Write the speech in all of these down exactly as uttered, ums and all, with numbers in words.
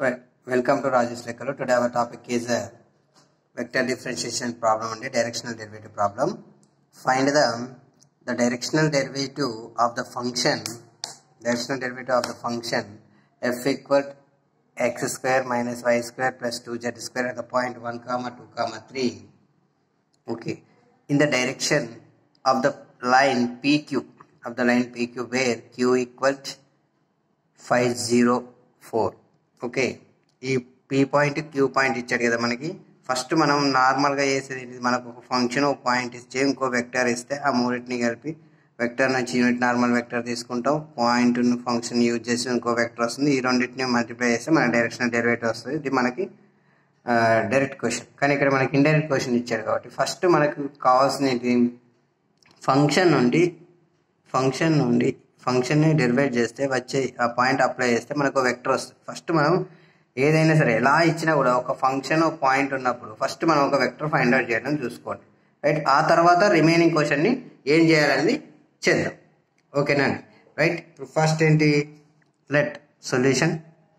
Well, welcome to Rajesh Lekkalu. Today our topic is a vector differentiation problem and a directional derivative problem. Find the the directional derivative of the function directional derivative of the function f equal x square minus y square plus two z square at the point one comma two comma three. Okay, in the direction of the line P Q of the line P Q where q equal five zero four. Okay, ఈ P point Q point ఇచ్చాడు కదా మనకి. First మనం నార్మల్గా చేసేది మనకు ఒక function ఒక పాయింట్ ఇస్తే ఇంకో వెక్టర్ ఇస్తే ఆ మూడింటిని కలిపి వెక్టర్ నుంచి యూనిట్ నార్మల్ వెక్టర్ తీసుకుంటాం, పాయింట్ ఫంక్షన్ యూజ్ చేసి ఇంకో వెక్టర్ వస్తుంది. ఈ రెండింటిని మల్టిప్లై చేస్తే మన డైరెక్షనల్ డెరివేటివ్ వస్తుంది. ఇది మనకి డైరెక్ట్ క్వశ్చన్. కానీ ఇక్కడ మనకి ఇండైరెక్ట్ క్వశ్చన్ ఇచ్చాడు కాబట్టి ఫస్ట్ మనకు కావాల్సిన ఏంటి, ఫంక్షన్ నుండి ఫంక్షన్ నుండి ఫంక్షన్ని డెరివేట్ చేస్తే వచ్చే ఆ పాయింట్ అప్లై చేస్తే మనకు వెక్టర్ వస్తుంది. ఫస్ట్ మనం ఏదైనా సరే ఎలా ఇచ్చినా కూడా ఒక ఫంక్షన్ ఒక పాయింట్ ఉన్నప్పుడు ఫస్ట్ మనం ఒక వెక్టర్ ఫైండ్ అవుట్ చేయడం చూసుకోండి, రైట్. ఆ తర్వాత రిమైనింగ్ క్వశ్చన్ని ఏం చేయాలనేది చేద్దాం, ఓకేనా అండి, రైట్. ఫస్ట్ ఏంటి, let solution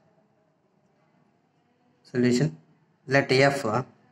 solution let F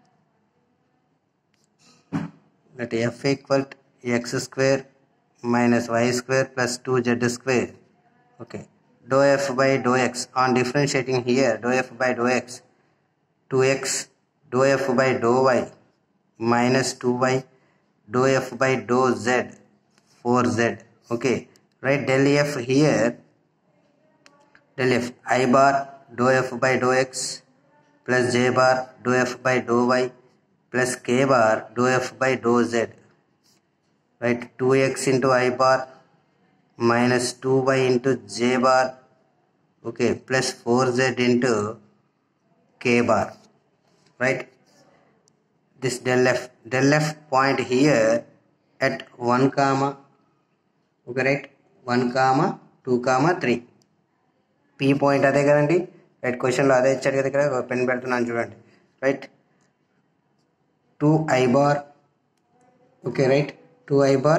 let F equal X square minus y square plus two z square. Okay, dou f by dou x on differentiating here, dou f by dou x two x, dou f by dou y minus two y, dou f by dou z four z. Okay, right, del f here, del f I bar dou f by dou x plus j bar dou f by dou y plus k bar dou f by dou z, right. two x into I bar minus two y into j bar, okay, plus four z into k bar, right. This del f del f point here at one comma, okay, right, one comma two comma three. P point అదే కదండి, right. క్వశ్చన్లో అదే ఇచ్చాడు కదా, ఇక్కడ pen పెడుతున్నాను చూడండి, right. Two I bar, okay, right, two I bar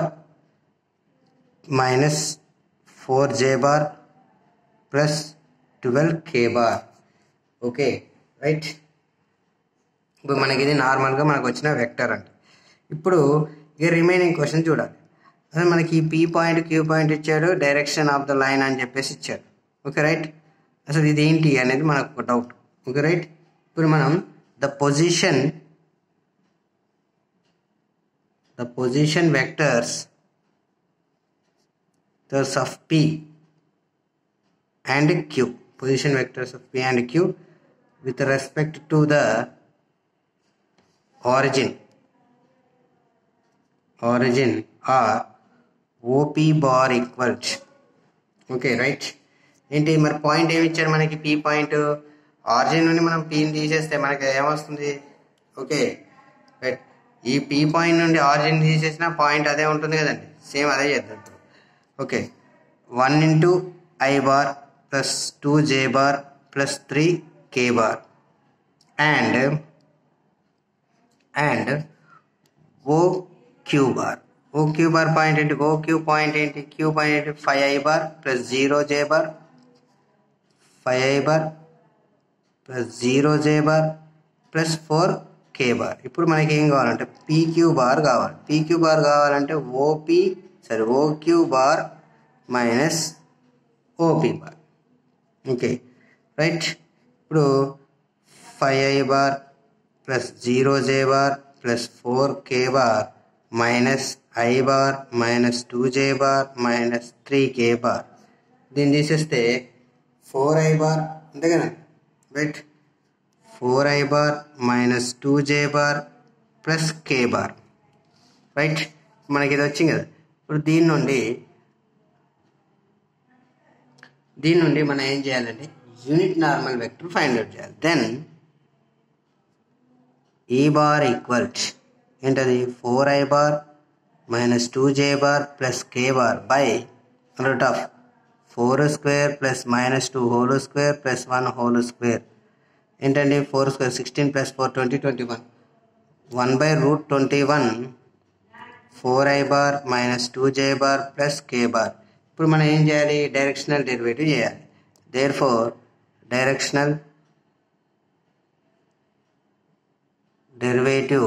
minus four j bar plus twelve k bar, okay, right. ఇప్పుడు మనకి ఇది నార్మల్గా మనకు వచ్చిన వెక్టర్ అండి. ఇప్పుడు ఇక రిమైనింగ్ క్వశ్చన్ చూడాలి. అసలు మనకి పీ పాయింట్ క్యూ పాయింట్ ఇచ్చాడు, డైరెక్షన్ ఆఫ్ ద లైన్ అని చెప్పేసి ఇచ్చాడు, ఓకే, రైట్. అసలు ఇది ఏంటి అనేది మనకు ఒక డౌట్, ఓకే, రైట్. ఇప్పుడు మనం the position the position vectors vectors of P and Q, position vectors of P and Q with respect to the origin origin are O P bar equal, okay, right. ఏంటి మరి point ఏమి ఇచ్చారు మనకి, P point. Origin నుండి మనం Pని తీసేస్తే మనకి ఏమొస్తుంది, ఓకే, రైట్. ఈ పీ పాయింట్ నుండి ఆరిజిన్ తీసేసిన పాయింట్ అదే ఉంటుంది కదండి, సేమ్ అదే చేద్దాం. Okay, one into I bar plus two J bar plus three K bar and and O Q bar. O Q bar point ఏంటి, ఓ క్యూ పాయింట్ ఏంటి, క్యూ పాయింట్ ఏంటి, five I bar plus zero J bar, five I bar plus zero J bar plus four K bar. ఇప్పుడు మనకి ఏం కావాలంటే PQ bar కావాలి. PQ bar కావాలంటే OP సరే OQ bar minus OP bar, okay, right. ఇప్పుడు five I bar plus zero J bar plus four K bar minus I bar minus two J bar minus three K bar. దీన్ని తీసేస్తే four I bar అంతే కదా, right. Four I bar minus two J bar plus K bar, right. మనకి ఇది వచ్చింది కదా. ఇప్పుడు దీని నుండి దీని నుండి మనం ఏం చేయాలంటే unit normal vector find out చేయాలి. దెన్ ఈ బార్ ఈక్వల్ ఏంటది, four I bar minus two J bar plus K bar by root of four square plus minus two whole square plus one whole square. ఏంటండి four square sixteen plus four twenty twenty one one by root twenty one four I bar minus two J bar plus K bar. ఇప్పుడు మనం ఏం చేయాలి, directional derivative చేయాలి. There four directional derivative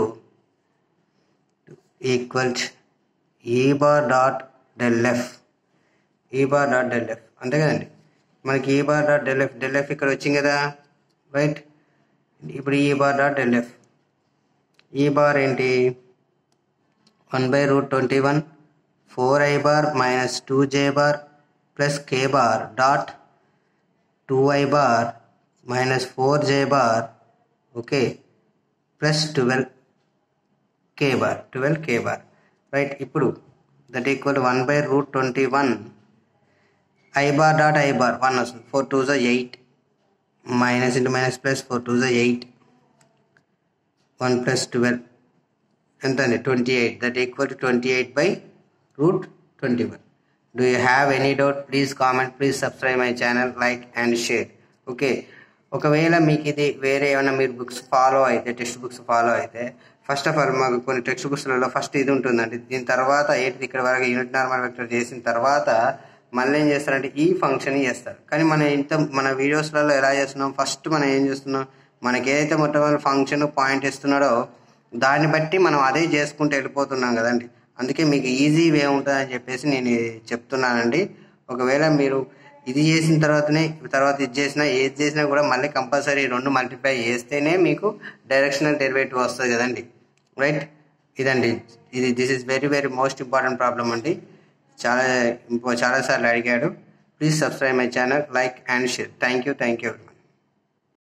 equals e bar dot del f e bar dot del f అంతే కదండి. మనకి e bar dot del f del f ఇక్కడ వచ్చింది కదా, రైట్. ఇప్పుడు e bar dot del f, e bar ఏంటి, one by root twenty one four I bar minus two J bar plus K bar dot two i bar minus four j bar okay plus twelve k bar twelve k bar right. ఇప్పుడు that equal one by root twenty one i bar dot i bar one వస్తుంది, four two జా eight minus into minus plus four two జా eight one plus twelve ఎంత అండి twenty eight, that equal to twenty eight by root twenty one. Do you have any doubt? Please comment, please subscribe my channel, like and share. Okay, ఒకవేళ మీకు ఇది వేరే ఏమైనా మీరు books follow అయితే, text books follow అయితే, first of all మాకు కొన్ని టెక్స్ట్ బుక్స్లలో ఫస్ట్ ఇది ఉంటుందండి. దీని తర్వాత ఏంటి, ఇక్కడ వరకు యూనిట్ నార్మల్ వెక్టర్ చేసిన తర్వాత మళ్ళీ ఏం చేస్తారంటే ఈ ఫంక్షన్ చేస్తారు. కానీ మనం ఇంత మన వీడియోస్లలో ఎలా చేస్తున్నాం, ఫస్ట్ మనం ఏం చేస్తున్నాం, మనకి ఏదైతే మొట్టమొదటి ఫంక్షన్ పాయింట్ ఇస్తున్నాడో దాన్ని బట్టి మనం అదే చేసుకుంటూ వెళ్ళిపోతున్నాం కదండి. అందుకే మీకు ఈజీ వే ఉంటుందని చెప్పేసి నేను చెప్తున్నానండి. ఒకవేళ మీరు ఇది చేసిన తర్వాతనే తర్వాత ఇది చేసినా ఏది చేసినా కూడా మళ్ళీ కంపల్సరీ రెండు మల్టిప్లై చేస్తేనే మీకు డైరెక్షనల్ డెరివేటివ్ వస్తుంది కదండి, రైట్. ఇదండి, ఇది this is very very most important problem అండి. చాలా చాలాసార్లు అడిగాడు. Please subscribe my channel, like and share. Thank you thank you very much.